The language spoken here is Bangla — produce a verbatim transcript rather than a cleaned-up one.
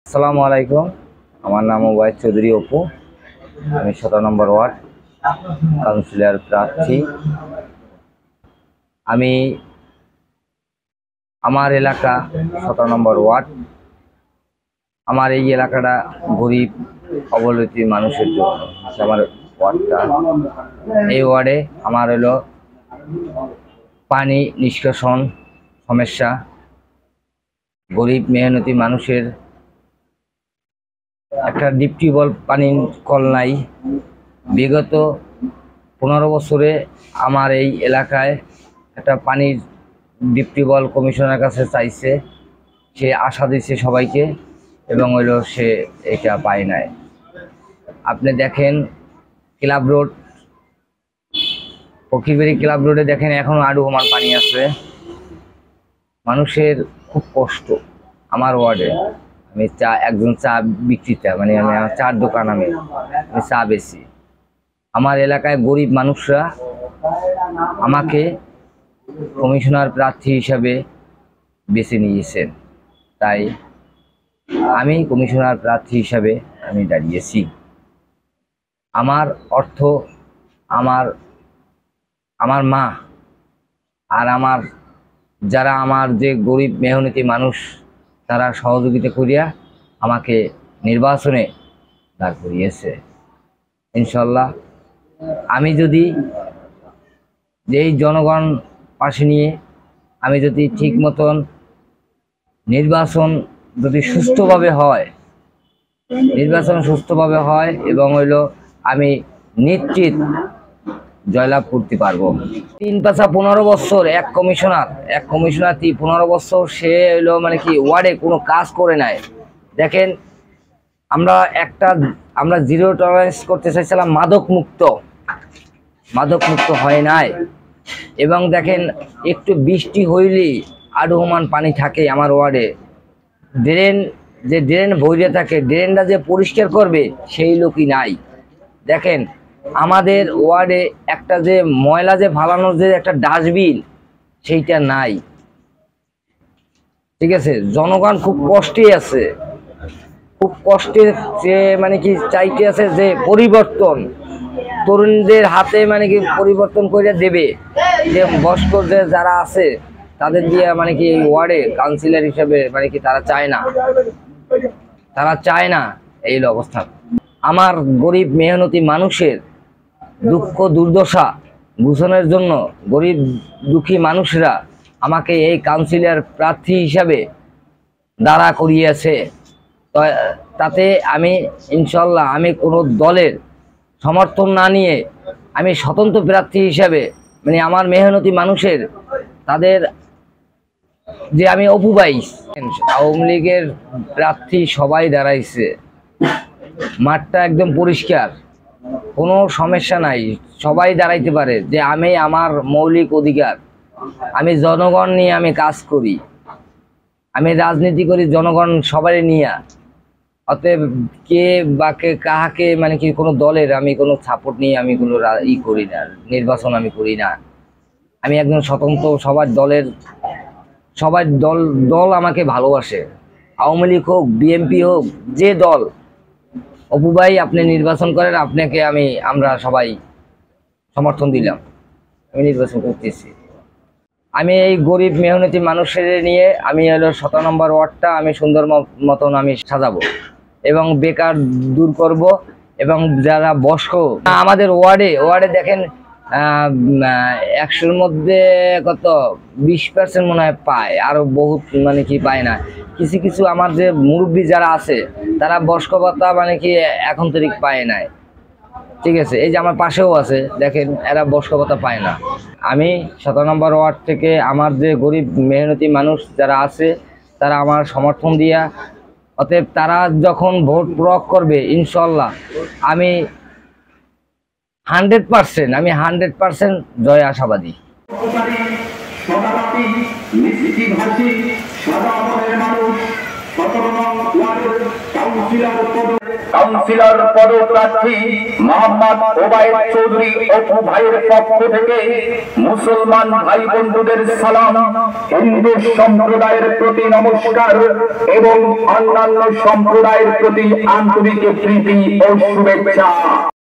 আসসালামু আলাইকুম। আমার নাম ওবায়দ চৌধুরী অপু। আমি সতেরো নম্বর ওয়ার্ড কাউন্সিলর প্রার্থী। আমি আমার এলাকা সতেরো নম্বর ওয়ার্ড। আমার এই এলাকাটা গরিব অবহেলিত মানুষের জন্য আমার ওয়ার্ডটা। এই ওয়ার্ডে আমার হলো পানি নিষ্কাশন সমস্যা, গরিব মেহনতি মানুষের একটা ডিপ টিউবওয়েল পানির কল নাই। বিগত পনেরো বছরে আমার এই এলাকায় একটা পানির ডিপ টিউবওয়েল কমিশনের কাছে চাইছে, সে আশা দিচ্ছে সবাইকে, এবং হইল সে এটা পায় নাই। আপনি দেখেন ক্লাব রোড, ফকিরবাড়ি ক্লাব রোডে দেখেন এখনো আডু আমার পানি আছে। মানুষের খুব কষ্ট। আমার ওয়ার্ডে আমি চা একজন চা বিক্রেতা, মানে আমি আমার চার দোকান, আমি আমি চা বেচি। আমার এলাকায় গরিব মানুষরা আমাকে কমিশনার প্রার্থী হিসাবে বেছে নিয়েছেন, তাই আমি কমিশনার প্রার্থী হিসাবে আমি দাঁড়িয়েছি। আমার অর্থ আমার আমার মা আর আমার যারা আমার যে গরিব মেহনতি মানুষ, তারা সহযোগিতা করিয়া আমাকে নির্বাচনে দাঁড় করিয়েছে। ইনশাল্লাহ আমি যদি যেই জনগণ পাশে নিয়ে আমি যদি ঠিক মতন নির্বাচন যদি সুষ্ঠুভাবে হয় নির্বাচন সুষ্ঠুভাবে হয় এবং হইল আমি নিশ্চিত জয়লাভ করতে পারবো। তিন পাঁচা পনেরো বছর এক কমিশনার এক কমিশনার পনেরো বছর সে হইলো মানে কি ওয়ার্ডে কোনো কাজ করে নাই। দেখেন আমরা একটা আমরা জিরো টলারেন্স করতে চাইছিলাম মাদক মুক্ত, মাদক মুক্ত হয় নাই। এবং দেখেন একটু বৃষ্টি হইলেই আডুহমান পানি থাকে আমার ওয়ার্ডে। ড্রেন যে ড্রেন ভরে থাকে, ড্রেনটা যে পরিষ্কার করবে সেই লোকই নাই। দেখেন আমাদের ওয়ার্ডে একটা যে ময়লা যে ফালানোর যে একটা ডাস্টবিন, সেইটা নাই। ঠিক আছে, জনগণ খুব কষ্টে আছে, খুব কষ্টে, যে মানে কি চাইতে আছে যে পরিবর্তন তরুণদের হাতে মানে কি পরিবর্তন করে দেবে, যে বয়স্ক যে যারা আছে তাদের দিয়ে মানে কি এই ওয়ার্ডে কাউন্সিলর হিসেবে মানে কি তারা চায় না, তারা চায় না এই অবস্থা। আমার গরিব মেহনতি মানুষের দুঃখ দুর্দশা ঘোষণের জন্য গরিব দুঃখী মানুষরা আমাকে এই কাউন্সিলর প্রার্থী হিসাবে দাঁড়া করিয়েছে। তো তাতে আমি ইনশাল্লাহ আমি কোনো দলের সমর্থন না নিয়ে আমি স্বতন্ত্র প্রার্থী হিসাবে, মানে আমার মেহনতি মানুষের তাদের যে আমি অপু ভাই, আওয়ামী লীগের প্রার্থী সবাই দাঁড়াইছে, মাঠটা একদম পরিষ্কার, কোনো সমস্যা নাই, সবাই দাঁড়াইতে পারে। যে আমি আমার মৌলিক অধিকার, আমি জনগণ নিয়ে আমি কাজ করি, আমি রাজনীতি করি জনগণ সবাই নিয়ে। অতএব কে বা কে কাহাকে মানে কি কোনো দলের আমি কোনো সাপোর্ট নিয়ে আমি কোনো ই করি না, নির্বাচন আমি করি না। আমি একজন স্বতন্ত্র, সবার দলের সবার দল দল আমাকে ভালোবাসে। আওয়ামী লীগ হোক, বিএনপি হোক, যে দল, অপু ভাই আপনি নির্বাচন করেন, আপনাকে আমি আমরা সবাই সমর্থন দিলাম, আমি নির্বাচন করতেছি। আমি এই গরিব মেহনতি মানুষের নিয়ে আমি হলো সতেরো নম্বর ওয়ার্ডটা আমি সুন্দর মতন আমি সাজাবো এবং বেকার দূর করব। এবং যারা বয়স্ক আমাদের ওয়ার্ডে ওয়ার্ডে দেখেন একশোর মধ্যে কত বিশ পার্সেন্ট মনে হয় পায়, আরো বহুত মানে কি পায় না। কিছু কিছু আমার যে মুরব্বী যারা আছে তারা বয়স্ক ভাতা মানে কি এখন তারিখ পায় নাই। ঠিক আছে, এই যে আমার পাশেও আছে দেখেন, এরা বয়স্ক ভাতা পায় না। আমি সতেরো নম্বর ওয়ার্ড থেকে আমার যে গরিব মেহনতি মানুষ যারা আছে তারা আমার সমর্থন দিয়া, অতএব তারা যখন ভোট প্রয়োগ করবে ইনশাল্লাহ আমি হান্ড্রেড পার্সেন্ট আমি হান্ড্রেড পার্সেন্ট জয় আশাবাদী। মানুষ কাউন্সিলর পদপ্রার্থী মোহাম্মদ ওবায়েদ চৌধুরী অপু ভাইয়ের পক্ষ থেকে মুসলমান ভাই বন্ধুদের সালাম, হিন্দু সম্প্রদায়ের প্রতি নমস্কার এবং অন্যান্য সম্প্রদায়ের প্রতি আন্তরিক প্রীতি ও শুভেচ্ছা।